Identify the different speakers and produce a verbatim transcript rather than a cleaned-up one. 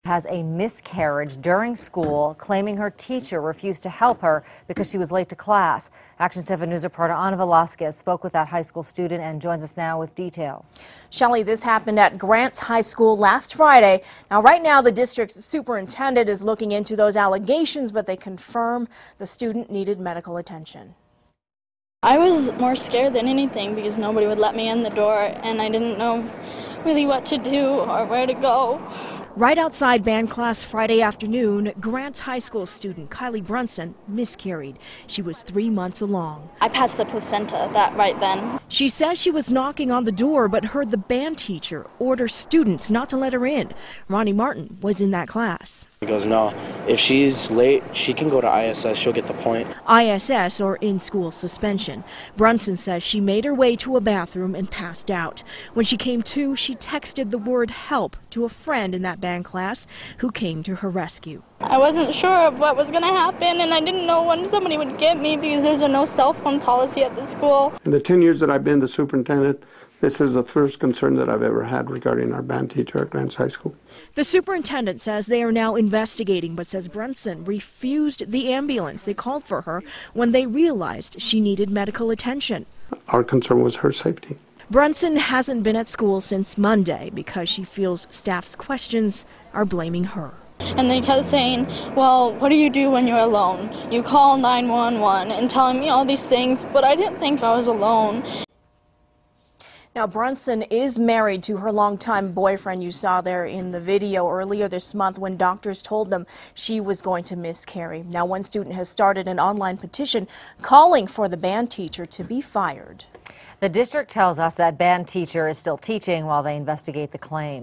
Speaker 1: Has a miscarriage during school, claiming her teacher refused to help her because she was late to class. Action seven News reporter Ana Velasquez spoke with that high school student and joins us now with details.
Speaker 2: Shelley, this happened at Grants High School last Friday. Now, right now, the district's superintendent is looking into those allegations, but they confirm the student needed medical attention.
Speaker 3: I was more scared than anything because nobody would let me in the door, and I didn't know really what to do or where to go.
Speaker 2: Right outside band class Friday afternoon, Grants High School student Kylie Brunson miscarried. She was three months along.
Speaker 3: I passed the placenta that right then.
Speaker 2: She says she was knocking on the door but heard the band teacher order students not to let her in. Ronnie Martin was in that class.
Speaker 4: He goes, no, if she's late, she can go to I S S, she'll get the point.
Speaker 2: I S S, or in-school suspension. Brunson says she made her way to a bathroom and passed out. When she came to, she texted the word help to a friend in that band class who came to her rescue.
Speaker 3: I wasn't sure of what was going to happen, and I didn't know when somebody would get me because there's a no cell phone policy at the school.
Speaker 5: In the ten years that I've been the superintendent, this is the first concern that I've ever had regarding our band teacher at Grants High School.
Speaker 2: The superintendent says they are now investigating, but says Brunson refused the ambulance they called for her when they realized she needed medical attention.
Speaker 5: Our concern was her safety.
Speaker 2: Brunson hasn't been at school since Monday because she feels staff's questions are blaming her.
Speaker 3: And they kept saying, well, what do you do when you're alone? You call nine one one and telling me all these things, but I didn't think I was alone.
Speaker 2: Now, Brunson is married to her longtime boyfriend you saw there in the video earlier this month when doctors told them she was going to miscarry. Now, one student has started an online petition calling for the band teacher to be fired.
Speaker 1: The district tells us that band teacher is still teaching while they investigate the claim.